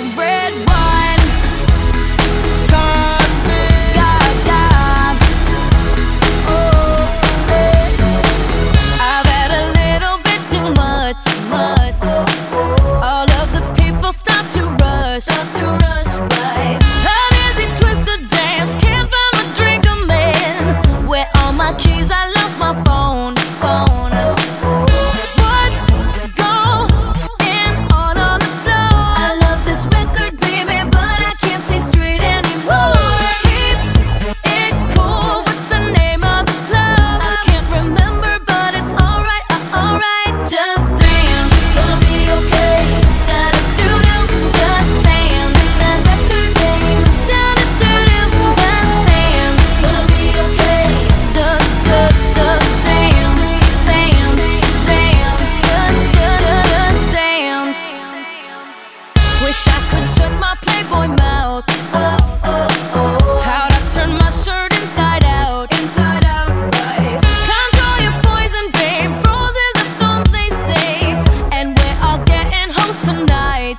red wine. God, God. Oh, I've had a little bit too much. All of the people stop to rush by. An easy twist to dance, can't find my drink, I'm in. Where all my keys? I lost my phone. Wish I could shut my Playboy mouth. How'd I turn my shirt inside out? Right. Control your poison, babe. Roses are thorns, they say, and we're all getting hoes tonight.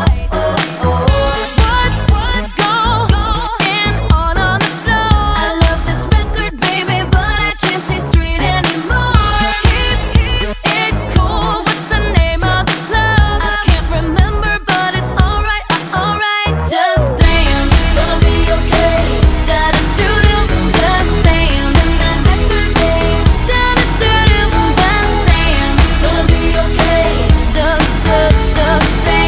What's going on the floor? I love this record, baby, but I can't see straight anymore. Keep it cool. What's the name of this club? I can't remember, but it's alright, just dance. Gonna be okay. Da-da-doo-doo, just dance. Da-da-doo-doo, just dance. Gonna be okay. Dance.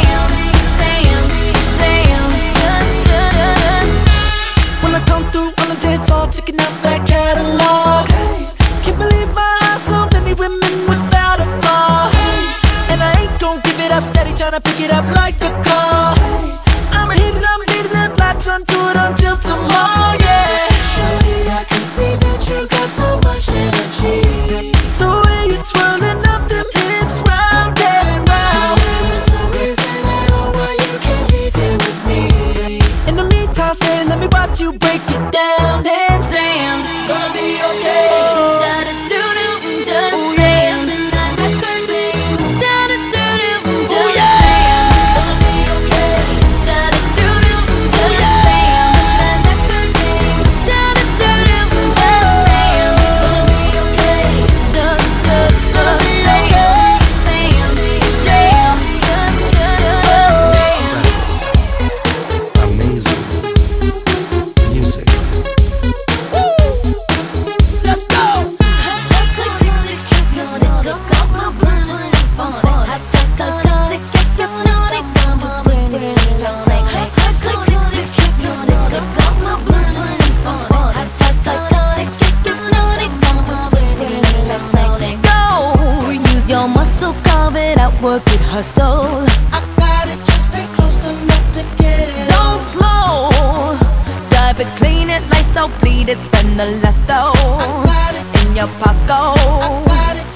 When I come through on the dance floor, checking out that catalog. Can't believe my eyes, so many women without a flaw. And I ain't gon' give it up, steady tryna pick it up like a car. I'ma hit it, I'ma leave it, latch onto it until tomorrow, yeah. Shawty, I can see that you got so much energy. The way you're twirling up them hips round and round. There's no reason at all why you can't leave here with me. In the meantime, stay, let me watch you break it down and Dance. gonna be okay. Da-da-doo-doo, just Oh, dance. yeah. Da-da-doo-doo, just Oh, yeah. dance. Gonna be okay. Da-da-doo-doo, just dance. Da-da-doo-doo, just dance. Gonna be okay. Gonna be okay. Amazing music. Let's go. Go, use your muscle, carve it out, work it, hustle. I got it, just stay close enough to get it. Don't slow, dive it, clean it, lights out, bleed it, spend the last I dough got it, in your pocket. I got it,